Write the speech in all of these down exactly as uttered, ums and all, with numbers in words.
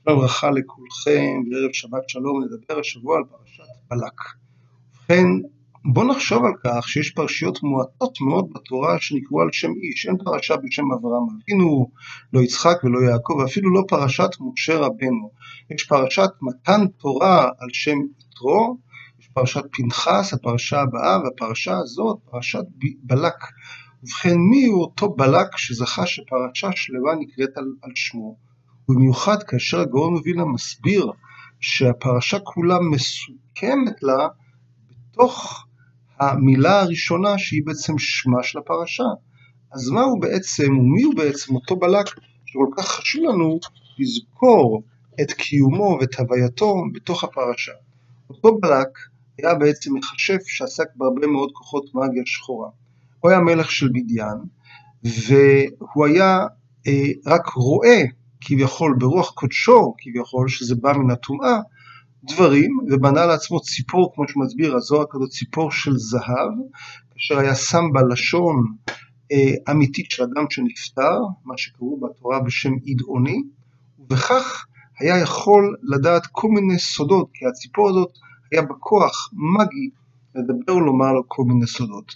שלום וברכה לכולכם, בערב שבת שלום. נדבר השבוע על פרשת בלק. ובכן, בוא נחשוב על כך שיש פרשיות מועטות מאוד בתורה שנקראו על שם איש. אין פרשה בשם אברהם אבינו, לא יצחק ולא יעקב, ואפילו לא פרשת משה רבנו. יש פרשת מתן תורה על שם יתרו, יש פרשת פנחס, הפרשה הבאה, והפרשה הזאת, פרשת בלק. ובכן, מי הוא אותו בלק שזכה שפרשה שלמה נקראת על, על שמו? במיוחד כאשר הגאון מווילנה מסביר שהפרשה כולה מסוכמת לה בתוך המילה הראשונה שהיא בעצם שמה של הפרשה. אז מה הוא בעצם, ומי הוא בעצם אותו בלק שכל כך חשוב לנו לזכור את קיומו ואת הווייתו בתוך הפרשה? אותו בלק היה בעצם מחשב שעסק בהרבה מאוד כוחות מאגיה שחורה. הוא היה מלך של מדיין, והוא היה אה, רק רואה כביכול ברוח קודשו, כביכול שזה בא מן הטומאה, דברים, ובנה לעצמו ציפור, כמו שמסביר הזוהר כזאת, ציפור של זהב, כאשר היה שם בלשון אה, אמיתית של אדם שנפטר, מה שקראו בתורה בשם עדעוני, ובכך היה יכול לדעת כל מיני סודות, כי הציפור הזאת היה בכוח מגי לדבר ולומר לו כל מיני סודות.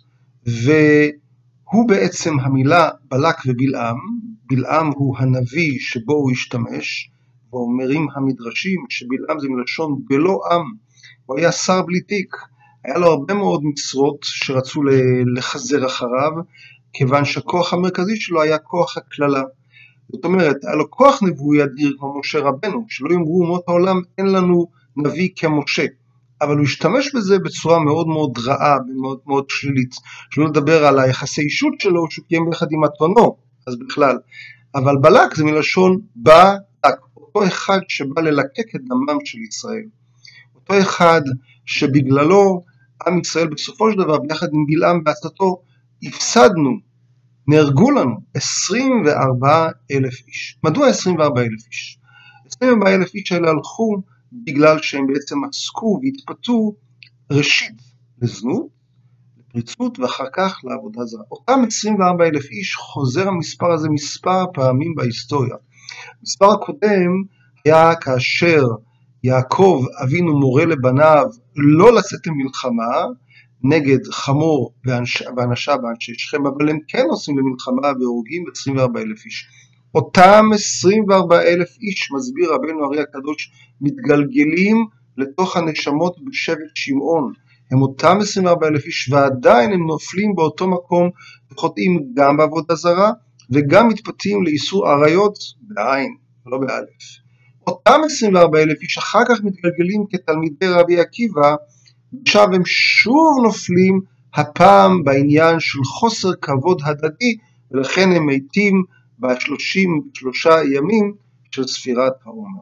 והוא בעצם המילה בלק ובלעם. בלעם הוא הנביא שבו הוא השתמש, ואומרים המדרשים שבלעם זה מלשון בלא עם, הוא היה שר בלי תיק, היה לו הרבה מאוד משרות שרצו לחזר אחריו, כיוון שהכוח המרכזי שלו היה כוח הכללה. זאת אומרת, היה לו כוח נבואי אדיר כמו משה רבנו, שלא יאמרו אומות העולם אין לנו נביא כמשה, אבל הוא השתמש בזה בצורה מאוד מאוד רעה ומאוד מאוד שלילית, שלא לדבר על היחסי אישות שלו שהוא קיים ביחד עם אתונו, אז בכלל. אבל בלק זה מלשון בלק, אותו אחד שבא ללקק את דמם של ישראל, אותו אחד שבגללו עם ישראל בסופו של דבר ביחד עם בלעם בעצתו הפסדנו, נהרגו לנו עשרים וארבעה אלף איש. מדוע עשרים וארבעה אלף איש? עשרים וארבעה אלף איש האלה הלכו בגלל שהם בעצם עסקו והתפתו ראשית לזנות, לפריצות ואחר כך לעבודה זרה. אותם עשרים וארבעה אלף איש חוזר המספר הזה מספר פעמים בהיסטוריה. המספר הקודם היה כאשר יעקב אבינו מורה לבניו לא לצאת למלחמה נגד חמור ואנשיו ואנשי שכם, אבל הם כן עושים למלחמה והורגים עשרים וארבעה אלף איש. אותם עשרים וארבעה אלף איש, מסביר רבנו אריה הקדוש, מתגלגלים לתוך הנשמות בשבט שמעון. הם אותם עשרים וארבעה אלף איש, ועדיין הם נופלים באותו מקום וחוטאים גם בעבודה זרה וגם מתפתים לאיסור עריות בעין, לא באלף. אותם עשרים וארבעה אלף איש אחר כך מתגלגלים כתלמידי רבי עקיבא, עכשיו הם שוב נופלים הפעם בעניין של חוסר כבוד הדדי, ולכן הם מתים בשלושים ושלושה ימים של ספירת העומר.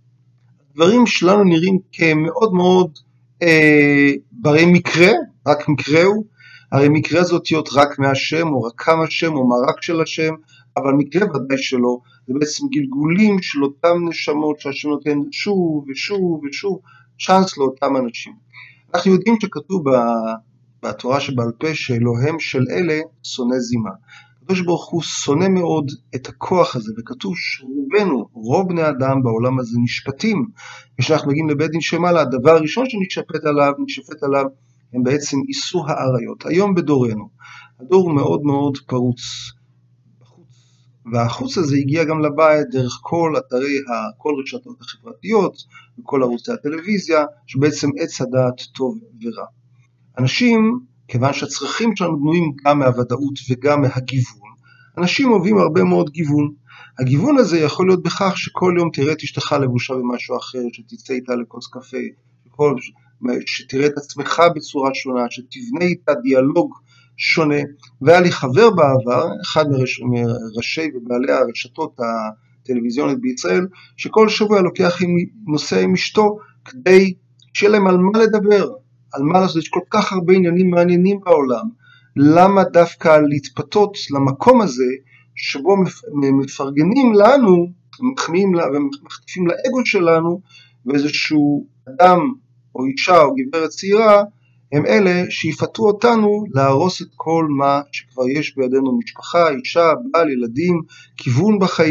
הדברים שלנו נראים כמאוד מאוד אה, ברי מקרה, רק מקרה הוא, הרי מקרה זאת להיות רק מהשם או רק כמה שם או מרק של השם, אבל מקרה ודאי שלא, זה בעצם גלגולים של אותם נשמות שהשם נותן שוב ושוב ושוב צ'אנס לאותם אנשים. אנחנו יודעים שכתוב בתורה שבעל פה שאלוהם של אלה שונא זימה. הקדוש ברוך הוא שונא מאוד את הכוח הזה, וכתוב שרובנו, רוב בני אדם בעולם הזה נשפטים. כשאנחנו מגיעים לבית דין שמעלה, הדבר הראשון שנשפט עליו, נשפט עליו, הם בעצם איסור העריות. היום בדורנו, הדור הוא מאוד מאוד פרוץ בחוץ, והחוץ הזה הגיע גם לבית דרך כל אתרי, כל רשתות החברתיות, וכל ערוצי הטלוויזיה, שבעצם עץ הדעת טוב ורע. אנשים, כיוון שהצרכים שלנו בנויים גם מהוודאות וגם מהגיוון, אנשים אוהבים הרבה מאוד גיוון. הגיוון הזה יכול להיות בכך שכל יום תראה את אשתך לבושה במשהו אחר, שתצא איתה לכוס קפה, שכל, שתראה את עצמך בצורה שונה, שתבנה איתה דיאלוג שונה. והיה לי חבר בעבר, אחד מראש, מראשי ובעלי הרשתות הטלוויזיונית בישראל, שכל שבוע לוקח עם, נושא עם אשתו כדי שיהיה להם על מה לדבר. על מה לעשות, יש כל כך הרבה עניינים מעניינים בעולם, למה דווקא להתפתות למקום הזה, שבו מפרגנים לנו, מחמיאים ומחטיפים לאגו שלנו, ואיזשהו אדם או אישה או גברת צעירה, הם אלה שיפתו אותנו להרוס את כל מה שכבר יש בידינו, משפחה, אישה, בעל, ילדים, כיוון בחיים,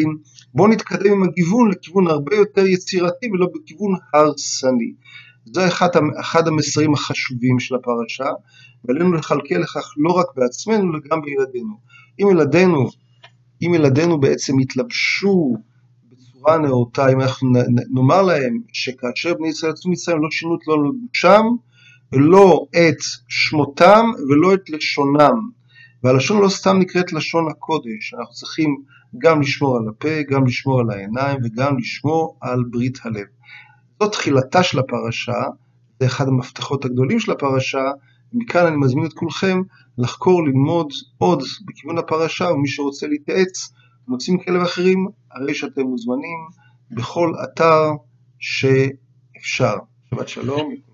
בואו נתקדם עם הגיוון לכיוון הרבה יותר יצירתי ולא בכיוון הרסני. זה אחד, אחד המסרים החשובים של הפרשה, ועלינו לכלכל לכך לא רק בעצמנו, אלא גם בילדינו. אם ילדינו, אם ילדינו בעצם יתלבשו בצורה נאותה, אם אנחנו נאמר להם שכאשר בני ישראל יצאו ממצרים לא שינו את לא לבושם, לא את שמותם ולא את לשונם. והלשון לא סתם נקראת לשון הקודש, אנחנו צריכים גם לשמור על הפה, גם לשמור על העיניים וגם לשמור על ברית הלב. זאת תחילתה של הפרשה, זה אחד המפתחות הגדולים של הפרשה, ומכאן אני מזמין את כולכם לחקור, ללמוד עוד בכיוון הפרשה, ומי שרוצה להתייעץ, נושאים כאלה ואחרים, הרי שאתם מוזמנים בכל אתר שאפשר. שבת שלום.